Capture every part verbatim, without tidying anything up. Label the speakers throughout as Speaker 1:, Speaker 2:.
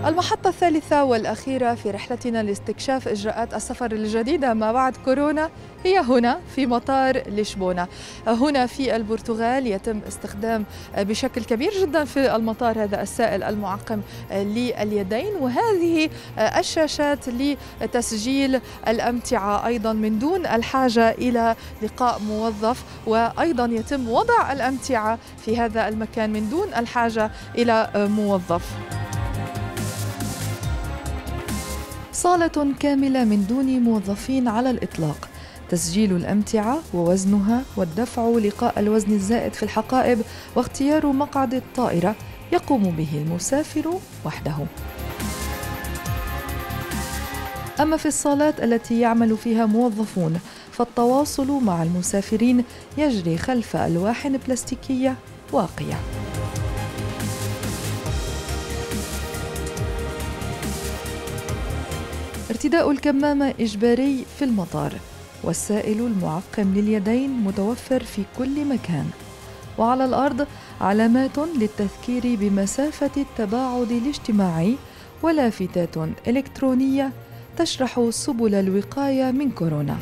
Speaker 1: المحطة الثالثة والأخيرة في رحلتنا لاستكشاف إجراءات السفر الجديدة ما بعد كورونا هي هنا في مطار لشبونة. هنا في البرتغال يتم استخدام بشكل كبير جدا في المطار هذا السائل المعقم لليدين، وهذه الشاشات لتسجيل الأمتعة أيضا من دون الحاجة إلى لقاء موظف، وأيضا يتم وضع الأمتعة في هذا المكان من دون الحاجة إلى موظف. صالة كاملة من دون موظفين على الإطلاق، تسجيل الأمتعة ووزنها والدفع لقاء الوزن الزائد في الحقائب واختيار مقعد الطائرة يقوم به المسافر وحده. أما في الصالات التي يعمل فيها موظفون فالتواصل مع المسافرين يجري خلف ألواح بلاستيكية واقية. ارتداء الكمامة إجباري في المطار، والسائل المعقم لليدين متوفر في كل مكان، وعلى الأرض علامات للتذكير بمسافة التباعد الاجتماعي ولافتات إلكترونية تشرح سبل الوقاية من كورونا.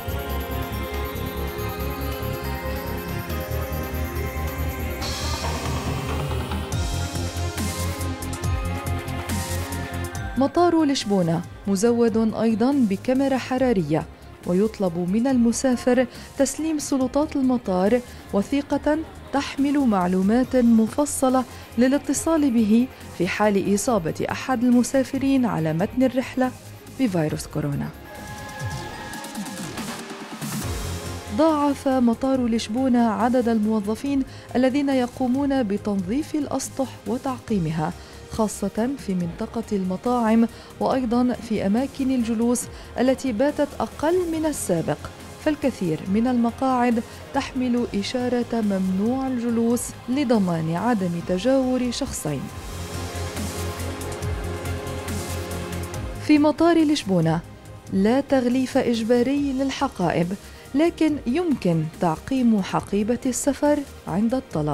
Speaker 1: مطار لشبونة مزود أيضاً بكاميرا حرارية، ويطلب من المسافر تسليم سلطات المطار وثيقة تحمل معلومات مفصلة للاتصال به في حال إصابة أحد المسافرين على متن الرحلة بفيروس كورونا. ضاعف مطار لشبونة عدد الموظفين الذين يقومون بتنظيف الأسطح وتعقيمها، خاصة في منطقة المطاعم وأيضاً في أماكن الجلوس التي باتت أقل من السابق، فالكثير من المقاعد تحمل إشارة ممنوع الجلوس لضمان عدم تجاور شخصين. في مطار لشبونة لا تغليف إجباري للحقائب، لكن يمكن تعقيم حقيبة السفر عند الطلب.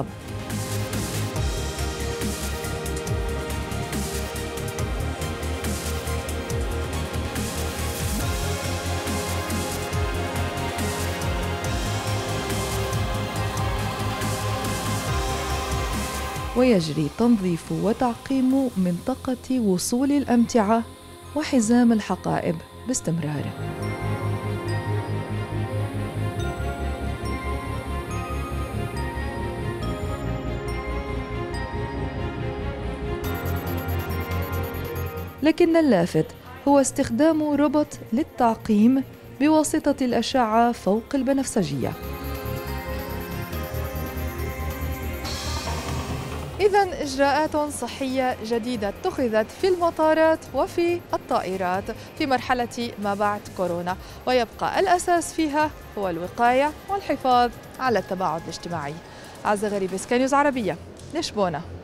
Speaker 1: ويجري تنظيف وتعقيم منطقة وصول الأمتعة وحزام الحقائب باستمرار. لكن اللافت هو استخدام روبوت للتعقيم بواسطة الأشعة فوق البنفسجية. إذن إجراءات صحية جديدة اتخذت في المطارات وفي الطائرات في مرحلة ما بعد كورونا، ويبقى الأساس فيها هو الوقاية والحفاظ على التباعد الاجتماعي. عزة غريب، سكاي نيوز عربية، لشبونة.